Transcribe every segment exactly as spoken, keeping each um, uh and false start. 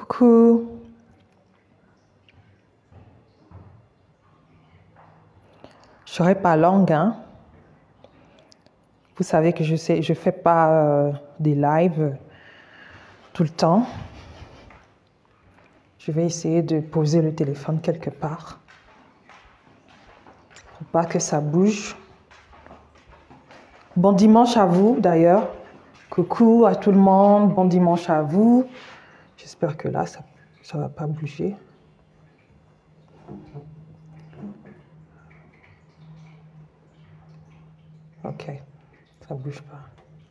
Coucou. Je serai pas longue, hein. Vous savez que je sais, je fais pas euh, des lives tout le temps. Je vais essayer de poser le téléphone quelque part pour pas que ça bouge. Bon dimanche à vous d'ailleurs. Coucou à tout le monde. Bon dimanche à vous. J'espère que là, ça ne va pas bouger. Ok, ça bouge pas.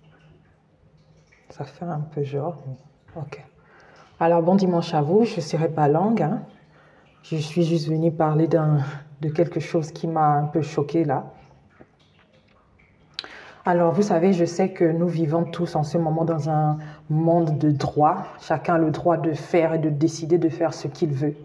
Ça fait un peu genre, mais ok. Alors, bon dimanche à vous. Je ne serai pas longue, hein. Je suis juste venue parler d'un, de quelque chose qui m'a un peu choquée là. Alors, vous savez, je sais que nous vivons tous en ce moment dans un monde de droit. Chacun a le droit de faire et de décider de faire ce qu'il veut.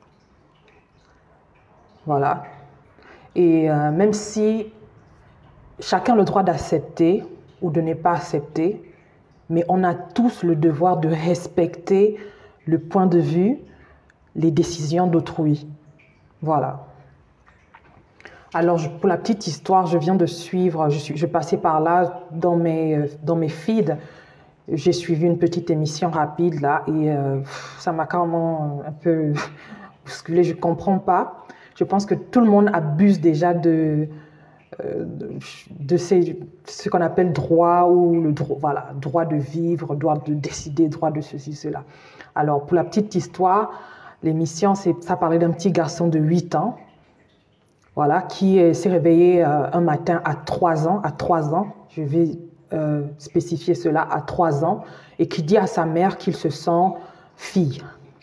Voilà. Et euh, même si chacun a le droit d'accepter ou de ne pas accepter, mais on a tous le devoir de respecter le point de vue, les décisions d'autrui. Voilà. Alors, je, pour la petite histoire, je viens de suivre, je, suis, je passais par là dans mes, dans mes feeds. J'ai suivi une petite émission rapide là et euh, ça m'a carrément un peu bousculé. Je ne comprends pas. Je pense que tout le monde abuse déjà de, euh, de, de ces, ce qu'on appelle droit ou le droit, voilà, droit de vivre, droit de décider, droit de ceci, cela. Alors, pour la petite histoire, l'émission, ça parlait d'un petit garçon de huit ans. Voilà, qui euh, s'est réveillé euh, un matin à trois ans, à trois ans, je vais euh, spécifier cela, à trois ans, et qui dit à sa mère qu'il se sent fille.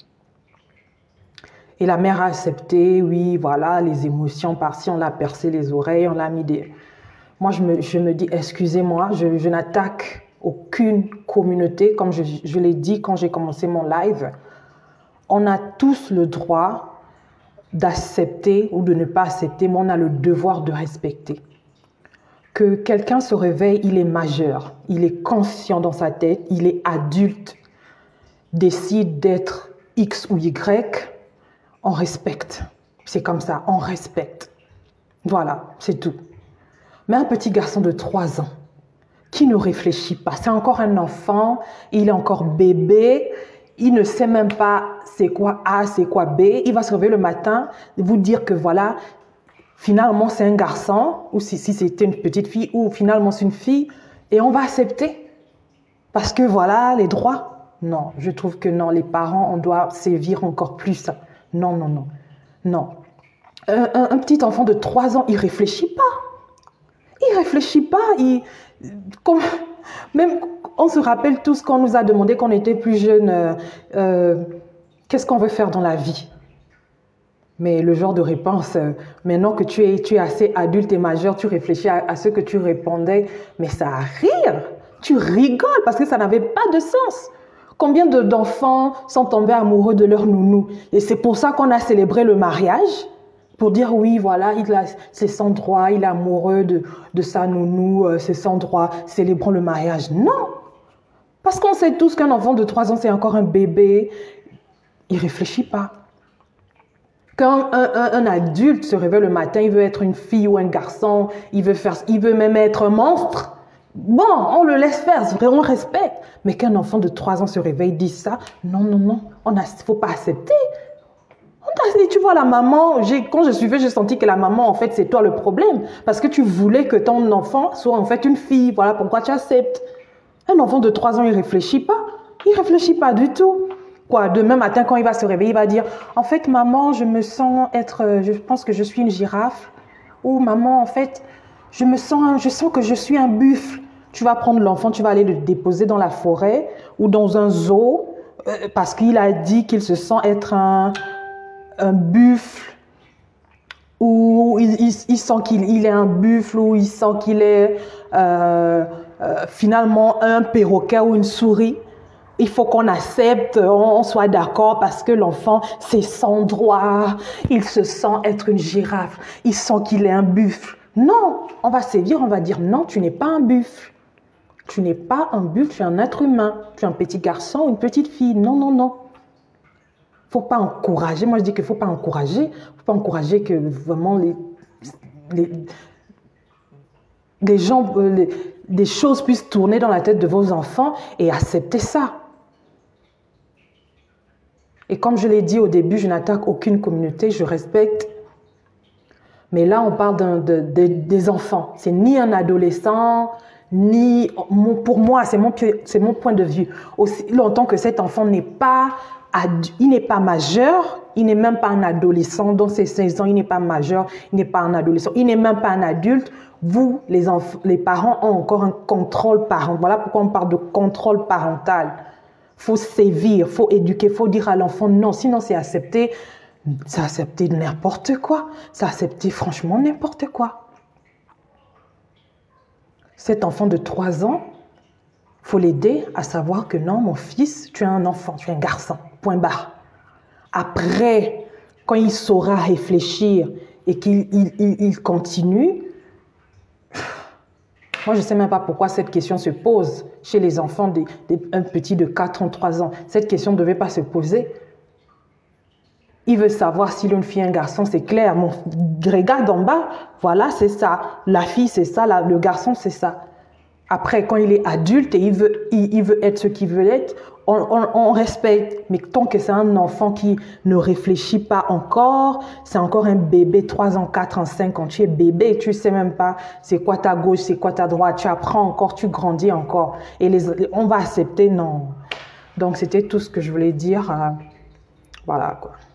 Et la mère a accepté, oui, voilà, les émotions par-ci, on l'a percé les oreilles, on l'a mis des... Moi, je me, je me dis, excusez-moi, je, je n'attaque aucune communauté, comme je, je l'ai dit quand j'ai commencé mon live. On a tous le droit d'accepter ou de ne pas accepter, mais on a le devoir de respecter. Que quelqu'un se réveille, il est majeur, il est conscient dans sa tête, il est adulte, décide d'être X ou Y, on respecte. C'est comme ça, on respecte. Voilà, c'est tout. Mais un petit garçon de trois ans qui ne réfléchit pas, c'est encore un enfant, il est encore bébé, il ne sait même pas c'est quoi A, c'est quoi B. Il va se réveiller le matin et vous dire que voilà, finalement c'est un garçon, ou si, si c'était une petite fille, ou finalement c'est une fille, et on va accepter. Parce que voilà, les droits. Non, je trouve que non, les parents, on doit sévir encore plus. Non, non, non. Non. Un, un, un petit enfant de trois ans, il ne réfléchit pas. Il ne réfléchit pas. Il, comme, même... On se rappelle tous qu'on nous a demandé quand on était plus jeune, euh, euh, qu'est-ce qu'on veut faire dans la vie? Mais le genre de réponse, euh, maintenant que tu es, tu es assez adulte et majeur, tu réfléchis à, à ce que tu répondais, mais ça a rire, tu rigoles parce que ça n'avait pas de sens. Combien d'enfants sont tombés amoureux de leur nounou? Et c'est pour ça qu'on a célébré le mariage, pour dire oui, voilà, il a, c'est son droit, il est amoureux de, de sa nounou, euh, c'est son droit, célébrons le mariage. Non! Parce qu'on sait tous qu'un enfant de trois ans, c'est encore un bébé. Il ne réfléchit pas. Quand un, un, un adulte se réveille le matin, il veut être une fille ou un garçon, il veut, faire, il veut même être un monstre. Bon, on le laisse faire, on respecte. Mais qu'un enfant de trois ans se réveille, dit ça, non, non, non, il ne faut pas accepter. On tu vois, la maman, quand je suivais, j'ai senti que la maman, en fait, c'est toi le problème. Parce que tu voulais que ton enfant soit en fait une fille. Voilà pourquoi tu acceptes. Un enfant de trois ans, il ne réfléchit pas. Il ne réfléchit pas du tout. Quoi, demain matin, quand il va se réveiller, il va dire « En fait, maman, je me sens être... Je pense que je suis une girafe. » Ou « Maman, en fait, je me sens, je sens que je suis un buffle. » Tu vas prendre l'enfant, tu vas aller le déposer dans la forêt ou dans un zoo euh, parce qu'il a dit qu'il se sent être un, un buffle. Ou il, il, il sent qu'il il est un buffle, ou il sent qu'il est euh, euh, finalement un perroquet ou une souris. Il faut qu'on accepte, on, on soit d'accord parce que l'enfant, c'est son droit. Il se sent être une girafe, il sent qu'il est un buffle. Non, on va sévir, on va dire non, tu n'es pas un buffle. Tu n'es pas un buffle, tu es un être humain. Tu es un petit garçon ou une petite fille. Non, non, non. faut pas encourager. Moi, je dis qu'il faut pas encourager. faut pas encourager que vraiment les, les, les gens, les, des choses puissent tourner dans la tête de vos enfants et accepter ça. Et comme je l'ai dit au début, je n'attaque aucune communauté, je respecte. Mais là, on parle de, de, de, des enfants. C'est ni un adolescent, ni... Pour moi, c'est mon, mon point de vue. Aussi longtemps que cet enfant n'est pas, il n'est pas majeur, il n'est même pas un adolescent, dans ses seize ans, il n'est pas majeur, il n'est pas un adolescent, il n'est même pas un adulte. Vous, les, enfants, les parents, ont encore un contrôle parental. Voilà pourquoi on parle de contrôle parental. Il faut sévir, il faut éduquer, il faut dire à l'enfant non, sinon c'est accepté. C'est accepter n'importe quoi. C'est accepter franchement n'importe quoi. Cet enfant de trois ans, il faut l'aider à savoir que non, mon fils, tu es un enfant, tu es un garçon, point barre. Après, quand il saura réfléchir et qu'il il, il, il continue, moi je ne sais même pas pourquoi cette question se pose chez les enfants, des, des, un petit de quatre ans, trois ans. Cette question ne devait pas se poser. Il veut savoir s'il est une fille, un garçon, c'est clair. Mon, regarde en bas, voilà, c'est ça. La fille, c'est ça. La, le garçon, c'est ça. Après, quand il est adulte et il veut, il, il veut être ce qu'il veut être, on, on, on respecte. Mais tant que c'est un enfant qui ne réfléchit pas encore, c'est encore un bébé, trois ans, quatre ans, cinq ans, tu es bébé, tu ne sais même pas c'est quoi ta gauche, c'est quoi ta droite, tu apprends encore, tu grandis encore. Et les, on va accepter, non. Donc, c'était tout ce que je voulais dire. Voilà, quoi.